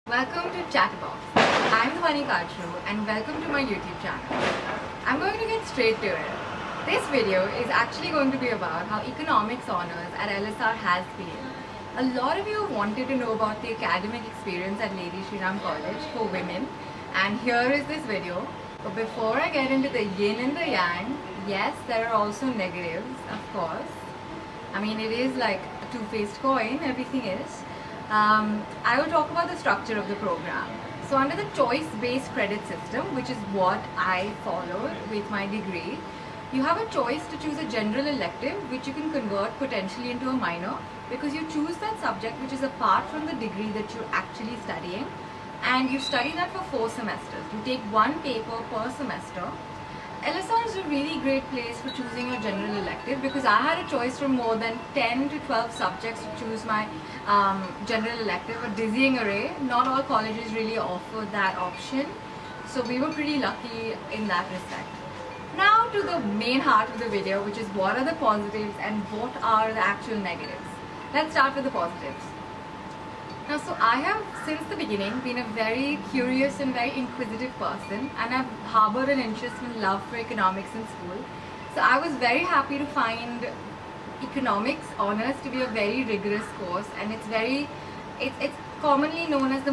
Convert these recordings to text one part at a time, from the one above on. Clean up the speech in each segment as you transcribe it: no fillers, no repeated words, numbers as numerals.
Welcome to ChatterBox. I'm Dhwani Kachru and welcome to my YouTube channel. I'm going to get straight to it. This video is actually going to be about how economics honors at LSR has been. A lot of you wanted to know about the academic experience at Lady Shri Ram College for women, and here is this video. But before I get into the yin and the yang, yes, there are also negatives, of course. I mean, it is like a two-faced coin, everything is. I will talk about the structure of the program. So under the choice-based credit system, which is what I followed with my degree, you have a choice to choose a general elective which you can convert potentially into a minor, because you choose that subject which is apart from the degree that you're actually studying, and you study that for 4 semesters. You take one paper per semester. LSR is a really great place for choosing your general elective, because I had a choice from more than 10 to 12 subjects to choose my general elective, a dizzying array. Not all colleges really offer that option, so we were pretty lucky in that respect. Now to the main heart of the video, which is what are the positives and what are the actual negatives. Let's start with the positives. Now, so I have since the beginning been a very curious and very inquisitive person, and I've harbored an interest and love for economics in school. So I was very happy to find economics honors to be a very rigorous course, and it's commonly known as the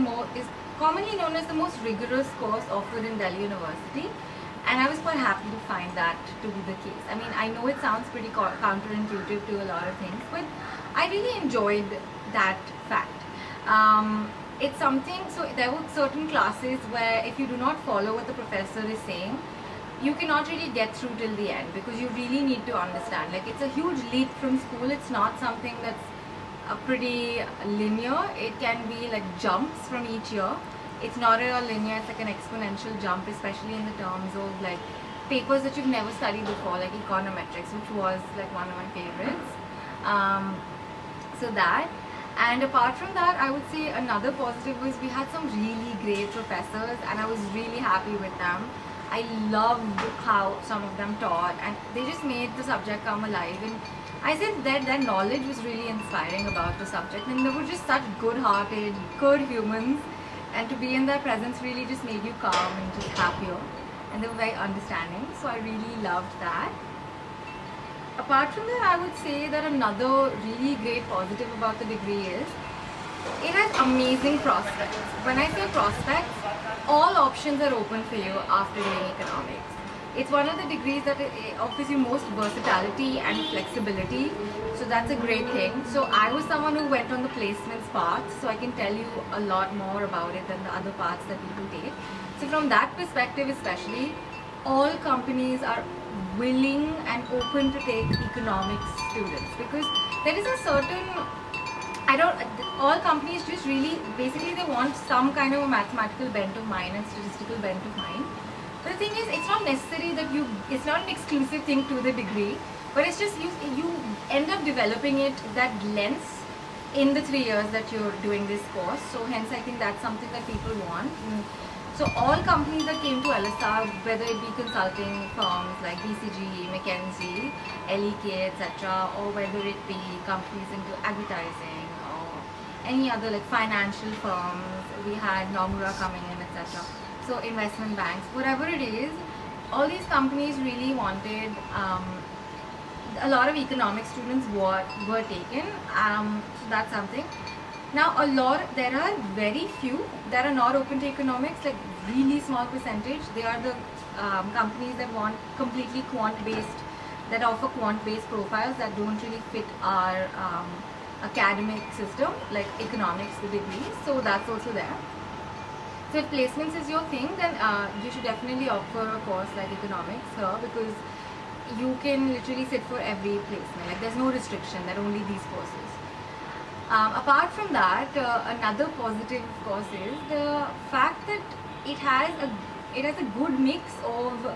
most rigorous course offered in Delhi University, and I was quite happy to find that to be the case. I mean, I know it sounds pretty counterintuitive to a lot of things, but I really enjoyed that fact. It's something, so there were certain classes where if you do not follow what the professor is saying, you cannot really get through till the end, because you really need to understand. Like, it's a huge leap from school. It's not something that's pretty linear. It can be like jumps from each year. It's not at all linear. It's like an exponential jump, especially in the terms of like papers that you've never studied before, like econometrics, which was like one of my favorites. So that. And apart from that, I would say another positive was we had some really great professors, and I was really happy with them. I loved how some of them taught, and they just made the subject come alive. And I said that their knowledge was really inspiring about the subject, and they were just such good-hearted, good humans, and to be in their presence really just made you calm and just happier. And they were very understanding, so I really loved that. Apart from that, I would say that another really great positive about the degree is it has amazing prospects. When I say prospects, all options are open for you after doing economics. It's one of the degrees that offers you most versatility and flexibility, so that's a great thing. So I was someone who went on the placements path, so I can tell you a lot more about it than the other paths that people take. So from that perspective especially, all companies are willing and open to take economics students, because there is a certain, all companies just really, basically they want some kind of a mathematical bent of mind and statistical bent of mind. But the thing is, it's not necessary that it's not an exclusive thing to the degree, but it's just you end up developing that lens in the 3 years that you're doing this course. So hence I think that's something that people want. So all companies that came to LSR, whether it be consulting firms like BCG, McKinsey, LEK, etc., or whether it be companies into advertising or any other like financial firms, we had Nomura coming in, etc. So investment banks, whatever it is, all these companies really wanted, a lot of economic students were taken, so that's something. Now there are very few that are not open to economics, like really small percentage. They are the companies that want completely quant-based, that offer quant-based profiles that don't really fit our academic system, like economics, the degree. So that's also there. So if placements is your thing, then you should definitely opt for a course like economics here, because you can literally sit for every placement. Like, there's no restriction, there are only these courses. Apart from that, another positive, of course, is the fact that it has a good mix of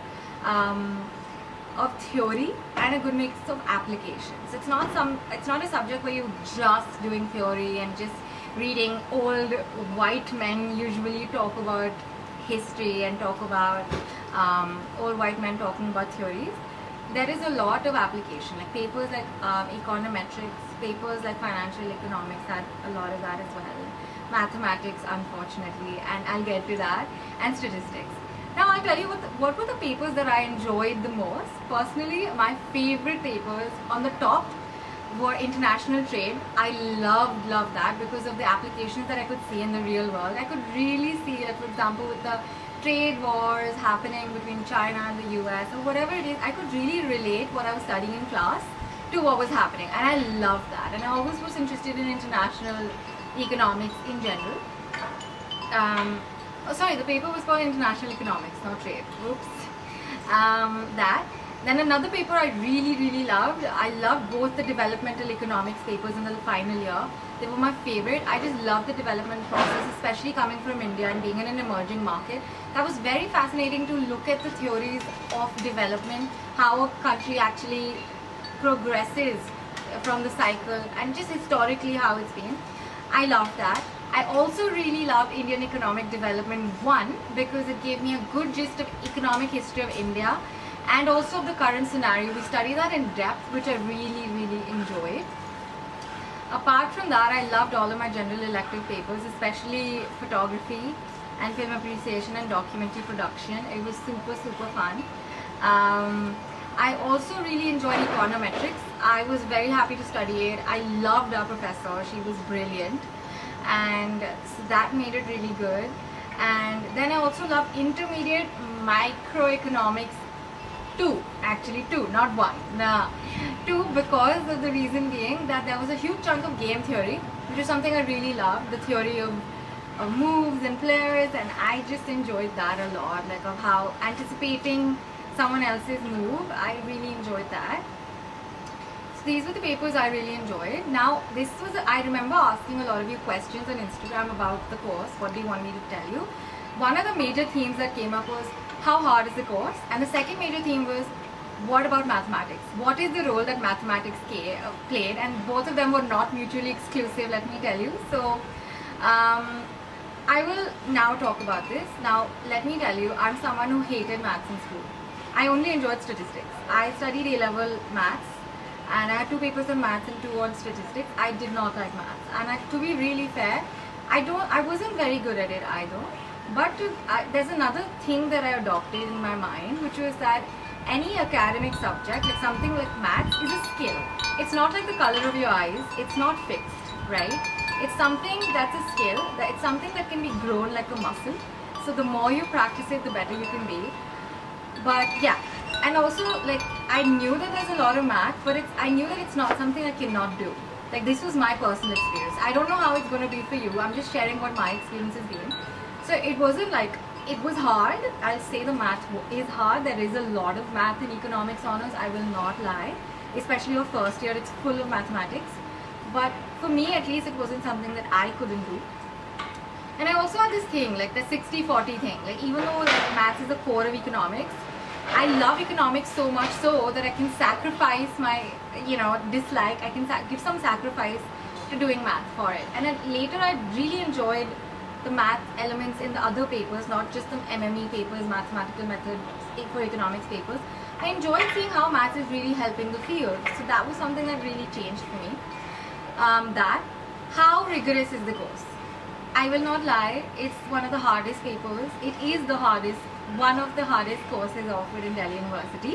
theory and a good mix of applications. It's not a subject where you're just doing theory and just reading old white men usually talk about history and talk about old white men talking about theories. There is a lot of application, like papers like econometrics, papers like financial economics had a lot of that as well. mathematics, unfortunately, and I'll get to that, and statistics. Now I'll tell you what were the papers that I enjoyed the most. Personally, my favorite papers on the top were international trade. I loved that because of the applications that I could see in the real world. I could really see, like, for example, with the trade wars happening between China and the US or whatever it is, I could really relate what I was studying in class to what was happening, and I loved that. And I always was interested in international economics in general. Oh, sorry, the paper was called International Economics, not Trade. Oops. That. Then another paper I really loved. I loved both the developmental economics papers in the final year. They were my favorite. I just loved the development process, especially coming from India and being in an emerging market. That was very fascinating to look at the theories of development, how a country actually progresses from the cycle, and just historically how it's been. I loved that. I also really loved Indian Economic Development 1 because it gave me a good gist of economic history of India and also of the current scenario. We studied that in depth, which I really enjoyed. Apart from that, I loved all of my general elective papers, especially photography and film appreciation and documentary production. It was super fun. I also really enjoyed econometrics. I was very happy to study it. I loved our professor. She was brilliant, and so that made it really good. And then I also loved intermediate microeconomics 2, actually 2, not 1. Nah, 2, because of the reason being that there was a huge chunk of game theory, which is something I really loved, the theory of moves and players, and I just enjoyed that a lot, like of how anticipating someone else's move. I really enjoyed that. So these were the papers I really enjoyed. Now I remember asking a lot of you questions on Instagram about the course. What do you want me to tell you? One of the major themes that came up was how hard is the course, and the second major theme was what about mathematics? What is the role that mathematics played? And both of them were not mutually exclusive, let me tell you. So I will now talk about this. Now let me tell you, I'm someone who hated maths in school. I only enjoyed statistics. I studied A-level maths, and I had 2 papers on maths and 2 on statistics. I did not like maths, and to be really fair, I wasn't very good at it either. But there's another thing that I adopted in my mind, which was that any academic subject, like something like maths, is a skill. It's not like the color of your eyes. It's not fixed, right? It's something that's a skill. It's something that can be grown like a muscle. So the more you practice it, the better you can be. But yeah, and also, like, I knew that there's a lot of math, but I knew that it's not something I cannot do. Like, this was my personal experience. I don't know how it's going to be for you. I'm just sharing what my experience has been. So it wasn't like, it was hard. I'll say the math is hard. There is a lot of math in economics honors, I will not lie. Especially your first year, it's full of mathematics. But for me, at least, it wasn't something that I couldn't do. And I also had this thing, like the 60-40 thing. Like, even though like, maths is the core of economics, I love economics so much so that I can sacrifice my, dislike. I can give some sacrifice to doing math for it. And then later, I really enjoyed the math elements in the other papers, not just the MME papers, mathematical methods for economics papers. I enjoyed seeing how maths is really helping the field. So that was something that really changed for me. How rigorous is the course? I will not lie, it's one of the hardest papers. It is the hardest, one of the hardest courses offered in Delhi University.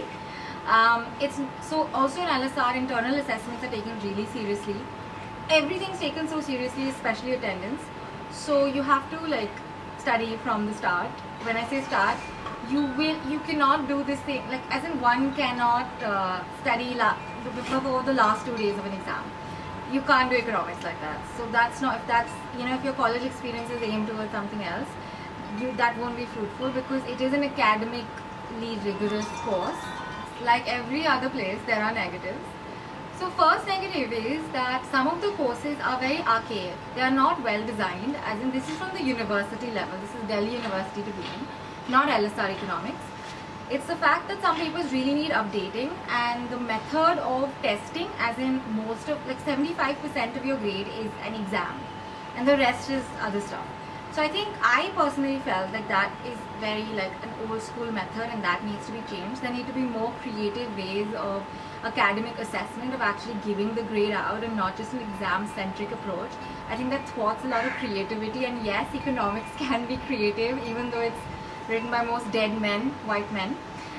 Also in LSR, internal assessments are taken really seriously. Everything's taken so seriously, especially attendance. So you have to like study from the start. When I say start, you cannot do this thing, like as in one cannot study before the last 2 days of an exam. You can't do economics like that. So that's not, if your college experience is aimed towards something else, that won't be fruitful because it is an academically rigorous course. Like every other place, there are negatives. So first negative is that some of the courses are very archaic. They are not well designed, as in this is from the university level. This is Delhi University to begin, not LSR economics. It's the fact that some papers really need updating, and the method of testing, as in most of, like 75% of your grade is an exam and the rest is other stuff. So I think I personally felt like that is very like an old school method, and that needs to be changed. There need to be more creative ways of academic assessment, of actually giving the grade out and not just an exam centric approach. I think that thwarts a lot of creativity, and yes, economics can be creative even though it's written by most dead men, white men.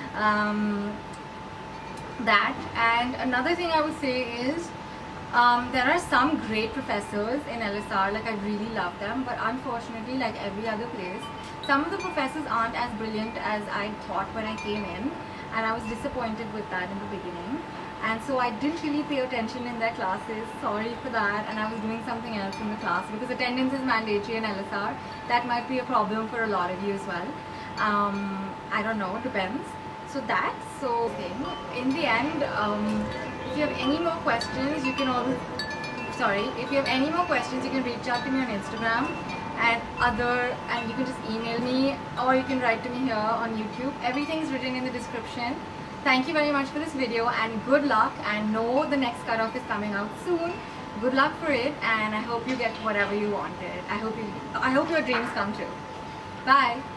That, and another thing I would say is there are some great professors in LSR, like I really love them, but unfortunately, like every other place, some of the professors aren't as brilliant as I thought when I came in, and I was disappointed with that in the beginning, and so I didn't really pay attention in their classes. Sorry for that, and I was doing something else in the class because attendance is mandatory in LSR. That might be a problem for a lot of you as well. I don't know, depends. So that's so thing. In the end, if you have any more questions, you can always, if you have any more questions, you can reach out to me on Instagram and you can just email me, or you can write to me here on YouTube. Everything is written in the description. Thank you very much for this video, and good luck, and know the next cutoff is coming out soon. Good luck for it, and I hope you get whatever you wanted. I hope your dreams come true. Bye.